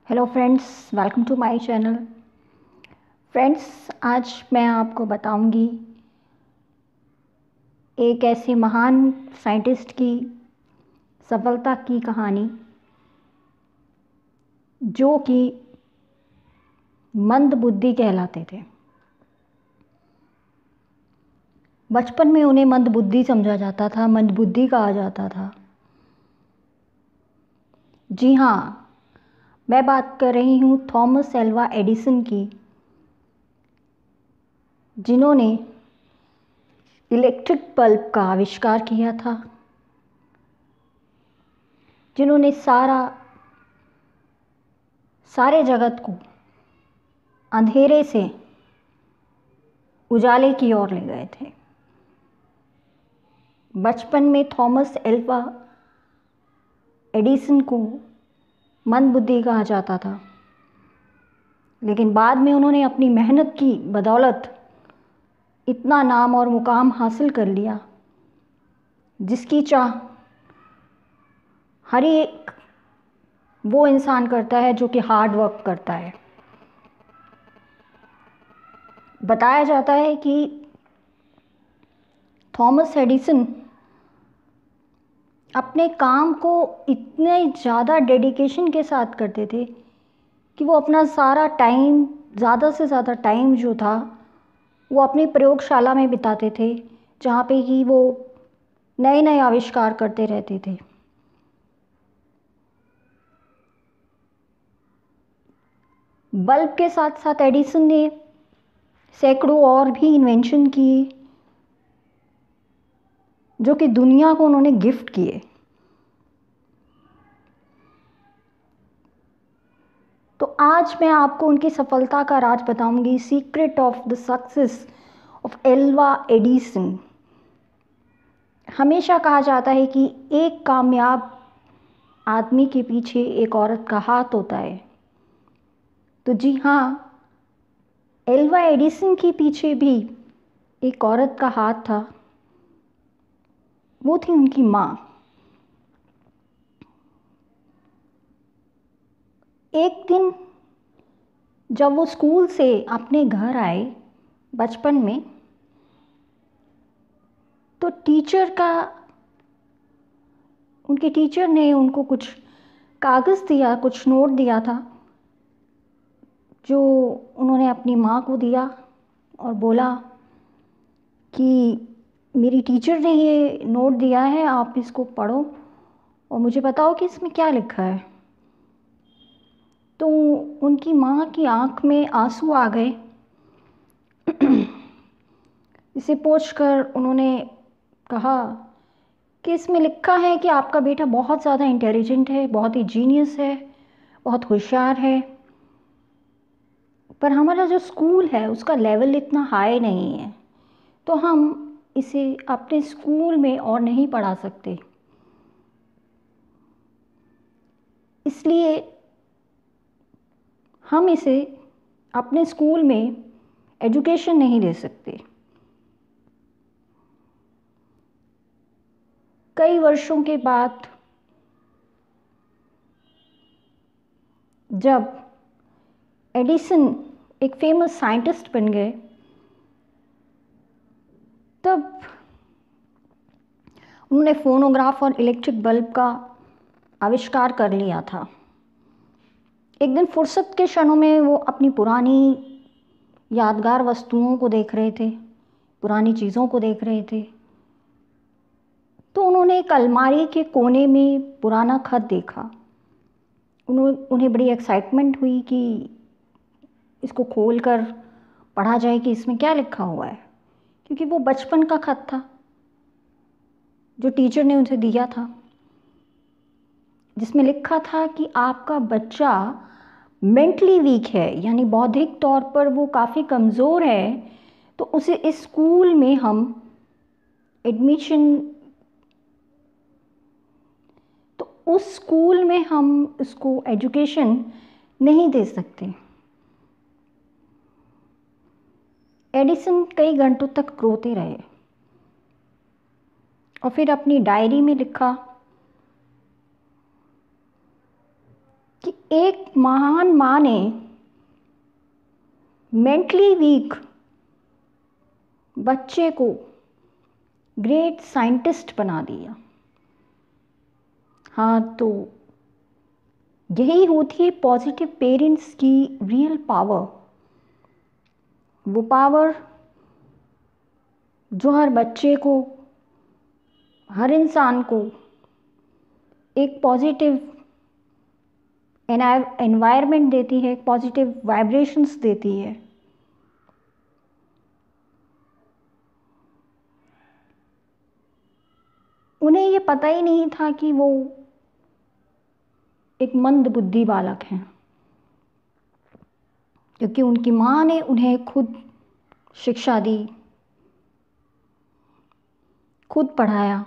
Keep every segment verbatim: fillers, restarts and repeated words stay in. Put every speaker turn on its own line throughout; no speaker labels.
Hello friends, welcome to my channel. Friends, आज मैं आपको बताऊंगी एक ऐसे महान साइंटिस्ट की सफलता की कहानी जो कि मंदबुद्धि कहलाते थे। बचपन में उन्हें मंदबुद्धि समझा जाता था, मंदबुद्धि कहा जाता था। जी हाँ, मैं बात कर रही हूँ थॉमस एल्वा एडिसन की, जिन्होंने इलेक्ट्रिक बल्ब का आविष्कार किया था, जिन्होंने सारा सारे जगत को अंधेरे से उजाले की ओर ले गए थे। बचपन में थॉमस एल्वा एडिसन को मंदबुद्धि कहा जाता था, लेकिन बाद में उन्होंने अपनी मेहनत की बदौलत इतना नाम और मुकाम हासिल कर लिया जिसकी चाह हर एक वो इंसान करता है जो कि हार्ड वर्क करता है। बताया जाता है कि थॉमस एडिसन अपने काम को इतने ज़्यादा डेडिकेशन के साथ करते थे कि वो अपना सारा टाइम, ज़्यादा से ज़्यादा टाइम जो था वो अपनी प्रयोगशाला में बिताते थे, जहाँ पे कि वो नए नए आविष्कार करते रहते थे। बल्ब के साथ साथ एडिसन ने सैकड़ों और भी इन्वेंशन किए जो कि दुनिया को उन्होंने गिफ्ट किए। तो आज मैं आपको उनकी सफलता का राज बताऊंगी, secret of the success of Alva Edison. हमेशा कहा जाता है कि एक कामयाब आदमी के पीछे एक औरत का हाथ होता है। तो जी हाँ, एल्वा एडिसन के पीछे भी एक औरत का हाथ था, वो थी उनकी माँ। एक दिन जब वो स्कूल से अपने घर आए बचपन में, तो टीचर का उनके टीचर ने उनको कुछ कागज़ दिया, कुछ नोट दिया था, जो उन्होंने अपनी माँ को दिया और बोला कि मेरी टीचर ने ये नोट दिया है, आप इसको पढ़ो और मुझे बताओ कि इसमें क्या लिखा है। तो उनकी माँ की आंख में आंसू आ गए। इसे पूछकर उन्होंने कहा कि इसमें लिखा है कि आपका बेटा बहुत ज़्यादा इंटेलिजेंट है, बहुत ही जीनियस है, बहुत होशियार है, पर हमारा जो स्कूल है उसका लेवल इतना हाई नहीं है, तो हम इसे अपने स्कूल में और नहीं पढ़ा सकते, इसलिए हम इसे अपने स्कूल में एजुकेशन नहीं दे सकते। कई वर्षों के बाद जब एडिसन एक फेमस साइंटिस्ट बन गए, तब उन्होंने फोनोग्राफ और इलेक्ट्रिक बल्ब का आविष्कार कर लिया था। एक दिन फुर्सत के क्षणों में वो अपनी पुरानी यादगार वस्तुओं को देख रहे थे, पुरानी चीज़ों को देख रहे थे, तो उन्होंने एक अलमारी के कोने में पुराना खत देखा। उन्हें बड़ी एक्साइटमेंट हुई कि इसको खोलकर पढ़ा जाए कि इसमें क्या लिखा हुआ है, क्योंकि वो बचपन का खत था जो टीचर ने उसे दिया था, जिसमें लिखा था कि आपका बच्चा मेंटली वीक है, यानी बौद्धिक तौर पर वो काफ़ी कमज़ोर है, तो उसे इस स्कूल में हम एडमिशन तो उस स्कूल में हम उसको एजुकेशन नहीं दे सकते। एडिसन कई घंटों तक रोते रहे और फिर अपनी डायरी में लिखा कि एक महान माँ ने मेंटली वीक बच्चे को ग्रेट साइंटिस्ट बना दिया। हाँ, तो यही होती है पॉजिटिव पेरेंट्स की रियल पावर। वो पावर जो हर बच्चे को, हर इंसान को एक पॉजिटिव एनवायरनमेंट देती है, पॉजिटिव वाइब्रेशंस देती है। उन्हें ये पता ही नहीं था कि वो एक मंद बुद्धि बालक हैं, क्योंकि उनकी माँ ने उन्हें खुद शिक्षा दी, खुद पढ़ाया।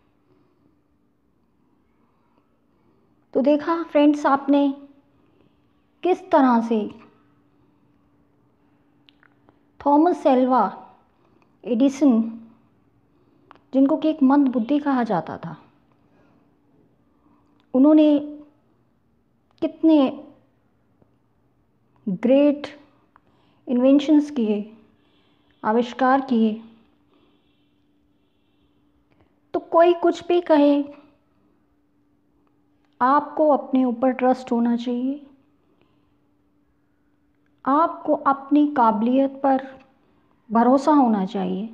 तो देखा फ्रेंड्स आपने किस तरह से थॉमस एल्वा एडिसन, जिनको कि एक मंद बुद्धि कहा जाता था, उन्होंने कितने ग्रेट इन्वेंशंस किए, आविष्कार किए। तो कोई कुछ भी कहे, आपको अपने ऊपर ट्रस्ट होना चाहिए, आपको अपनी काबिलियत पर भरोसा होना चाहिए।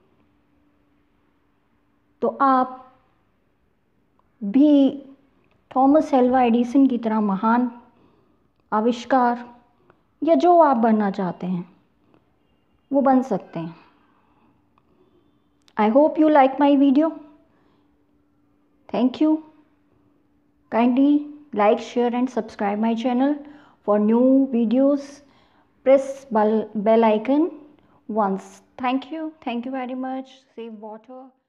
तो आप भी थॉमस एल्वा एडिसन की तरह महान आविष्कार या जो आप बनना चाहते हैं वो बन सकते हैं। I hope you like my video. Thank you. Kindly like, share and subscribe my channel for new videos. Press bell, bell icon once. Thank you. Thank you very much. Save water.